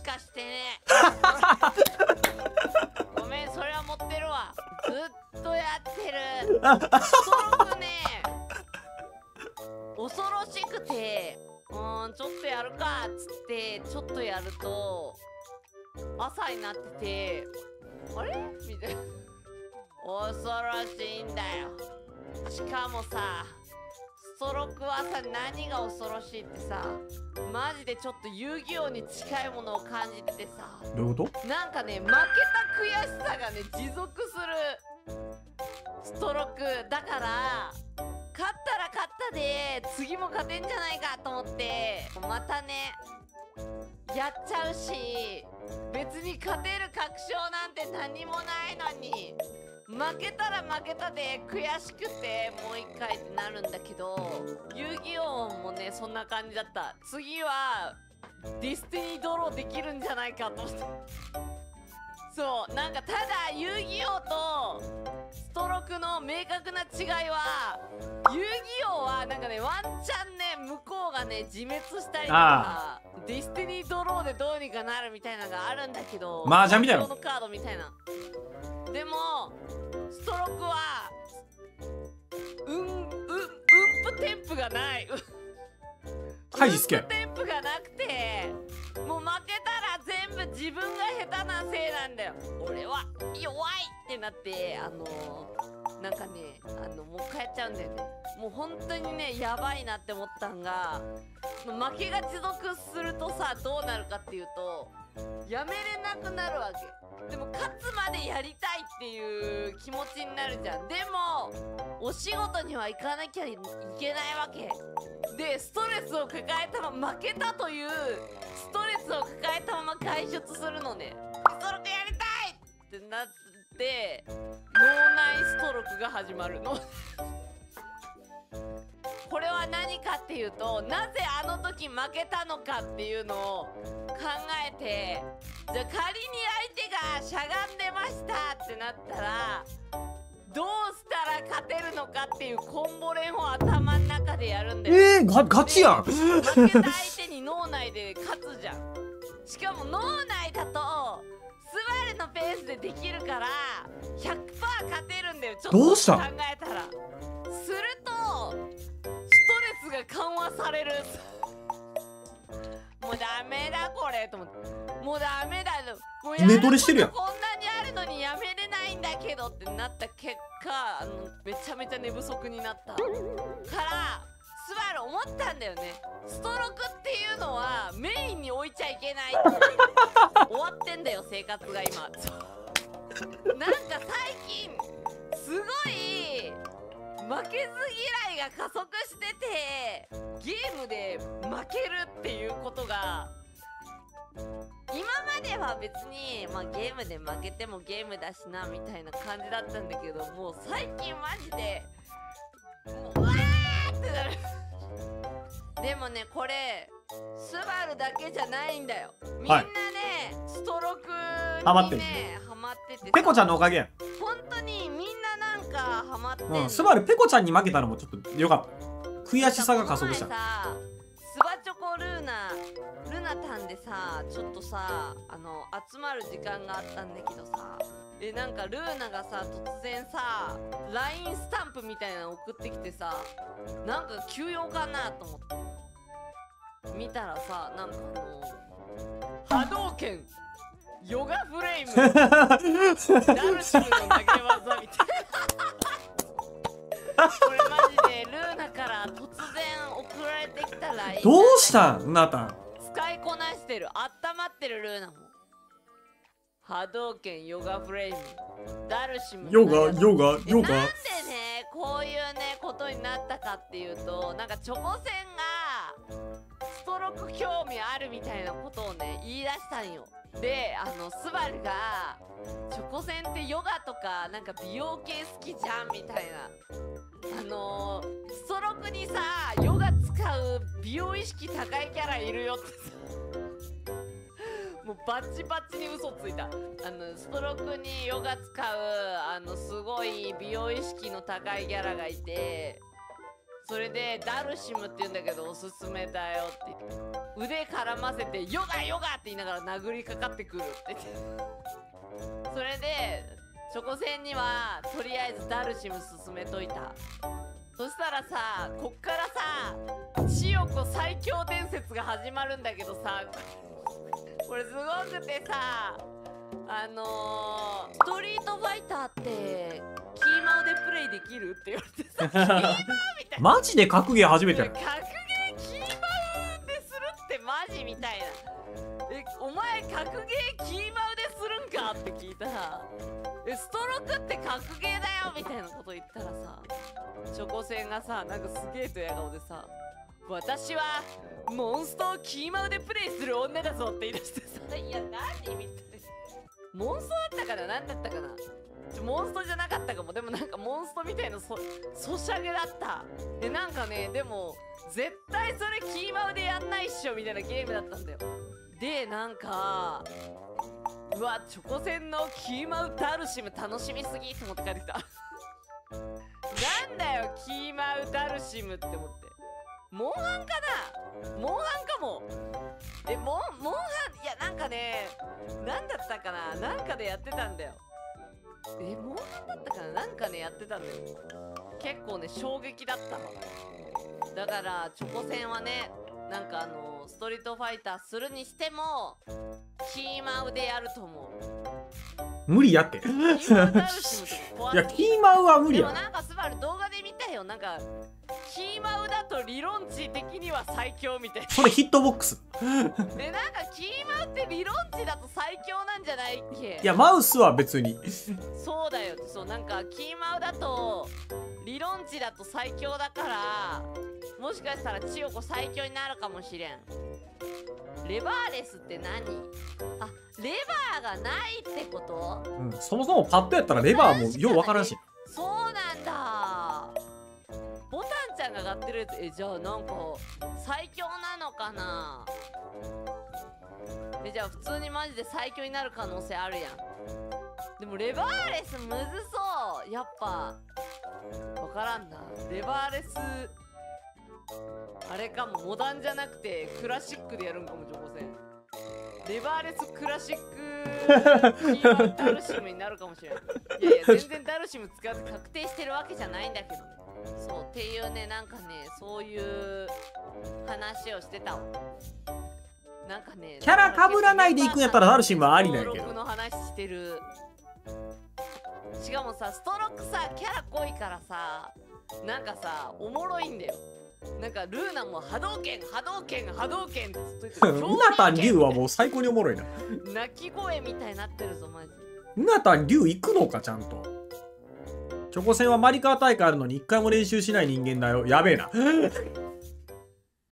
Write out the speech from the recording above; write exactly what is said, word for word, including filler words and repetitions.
かしてねごめん、それは持ってるわ。ずっとやってる。ストロークね、恐ろしくて、うーん、ちょっとやるかっつってちょっとやると朝になってて、あれみたいな。恐ろしいんだよ。しかもさ、ストロークはさ、何が恐ろしいってさ、マジでちょっと遊戯王に近いものを感じててさ、 どういうこと？ なんかね、負けた悔しさがね持続するストロークだから、勝ったら勝ったで次も勝てんじゃないかと思ってまたねやっちゃうし、別に勝てる確証なんて何もないのに、負けたら負けたで悔しくてもう一回ってなるんだけど、遊戯王もねそんな感じだった。次はディスティニードローできるんじゃないかと思ってそう、なんかただ遊戯王とストロークの明確な違いは、遊戯王はなんかねワンチャンね向こうがね自滅したりとかディスティニードローでどうにかなるみたいなのがあるんだけど、 麻雀みたいなのカードみたいな。でもストロークはうんうんうんぷテンプがないハイジ好きや。 うんぷテンプがなくて、もう負けたら全部自分が下手なせいなんだよ。俺は弱いってなって、あのー、なんかね、あのもう一回やっちゃうんだよね。もう本当にねやばいなって思ったんが、負けが持続するとさどうなるかっていうと、やめれなくなるわけ。でも勝つまでやりたいっていう気持ちになるじゃん。でもお仕事には行かなきゃいけないわけで、ストレスを抱えたまま負けたというストレスを抱えたまま外出するのね。ストロークやりたいってなって脳内ストロークが始まるのこれは何かっていうと、なぜあの時負けたのかっていうのを考えて、じゃあ仮に相手がしゃがんでましたってなったらどうしたら勝てるのかっていうコンボ練を頭の中でやるんだよ。 えー、がガチやん。 負けた相手に脳内で勝つじゃん。しかも脳内だとスバルのペースでできるから ひゃくパーセント 勝てるんだよ。ちょっとどうした考えたら。するとストレスが緩和されるもうダメだこれと思って、もうダメだ、もうやることこんなにあるのにやめれないんだけどってなった結果、あのめちゃめちゃ寝不足になったからスバル思ったんだよね。ストロークっていうのはメインに置いちゃいけない終わってんだよ生活が今なんか最近すごい負けず嫌いが加速してて、ゲームで負けるっていうことが今までは別に、まあ、ゲームで負けてもゲームだしなみたいな感じだったんだけど、もう最近マジでもううわーってなるでもねこれスバルだけじゃないんだよ。みんなね、はい、ストロークにねハマってて、 ペコちゃんのおかげやん。 本当にみんななんかハマってんの、 うん、スバルペコちゃんに負けたのもちょっとよかった。悔しさが加速した。 さスバチョコルーナルナタンでさ、ちょっとさあの集まる時間があったんだけどさ、えなんかルーナがさ突然さ ライン スタンプみたいなの送ってきてさ、なんか休養かなと思って見たらさ、なんかあの波動拳ヨガフレームダルシムの投げ技みたいなこれマジでルーナから突然送られてきたライン。 どうしたんナタン。 使いこなしてる、あったまってるルーナも波動拳ヨガフレームダルシムヨガヨガヨガ。 なんでねこういうねことになったかっていうと、なんかチョコセンがストローク興味あるみたいなことをね言い出したんよ。であのスバルがチョコセンってヨガとかなんか美容系好きじゃんみたいな、あのー、ストロークにさヨガ使う美容意識高いキャラいるよってさもうバッチバッチに嘘ついた。あのストロークにヨガ使うあのすごい美容意識の高いキャラがいて、 それでダルシムって言うんだけどおすすめだよって言って腕絡ませてヨガヨガって言いながら殴りかかってくるって言ってそれでチョコセンにはとりあえずダルシム勧めといた。そしたらさ、こっからさ千代子最強伝説が始まるんだけどさ、これすごくてさ、あのー、ストリートファイターってキーマウでプレイできるって言われてさ、キーマウみたいなマジで格ゲー初めてやる。 格ゲーキーマウでするってマジみたいな。え、お前格ゲーキーマウでするんかって聞いたら、え、ストロクって格ゲーだよみたいなこと言ったらさ、チョコセンがさ、なんかすげえと笑顔でさ、私はモンストをキーマウでプレイする女だぞって言い出してさ、いや何みたいな。モンストだったかな、何だったかな、ちょモンストじゃなかったかも。でもなんかモンストみたいなそソシャゲだった。でなんかね、でも絶対それキーマウでやんないっしょみたいなゲームだったんだよ。でなんかうわ、チョコセンのキーマウダルシム楽しみすぎと思って帰ってきたなんだよキーマウダルシムって思って、モンハンかな、モンハンかも。え、モンモンハン、いやなんかね、なんだったかな、なんかでやってたんだよ。え、モンハンだったかな、なんかねやってたんだよ。結構ね衝撃だったの。だからチョコセンはね、なんかあのストリートファイターするにしてもキーマウでやると思う。 無理やって。 キーマウダルシムとか怖いや、 すぎキーマウは無理やろ。 でもなんかスバル動画で見たよ。なんかキーマウだと理論値的には最強みたいな。 それヒットボックス。 でなんかキーマウって理論値だと最強なんじゃないっけ。 いや、マウスは別に。 そうだよ。そう、なんかキーマウだと理論値だと最強だから、もしかしたら千代子最強になるかもしれん。レバーレスって何？あ、レバーがないってこと？ うん、そもそもパッドやったらレバーもようわからんし。 そうなんだ。ボタンちゃんが上がってるやつ、え、じゃあなんか最強なのかな。え、じゃあ普通にマジで最強になる可能性あるやん。でもレバーレスむずそう。やっぱわからんな。レバーレスあれかも、モダンじゃなくてクラシックでやるんかも。情報戦レバーレスクラシックキーマウダルシムになるかもしれない。いやいや、全然ダルシム使って確定してるわけじゃないんだけどね。そうっていうね、なんかね、そういう話をしてたわ。なんかね、 キャラ被らないでいくんやったらダルシムはありなんやけど。 ストロークの話してる。しかもさ、ストロークさ、キャラ濃いからさ、なんかさ、おもろいんだよ。なんかルーナも波動拳波動拳波動拳ってずっと言ってる。 うなたんりゅうはもう最高におもろいな。 泣き声みたいになってるぞマジ。 うなたんりゅう行くのかちゃんと。チョコ戦はマリカー大会あるのに一回も練習しない人間だよ。やべえな。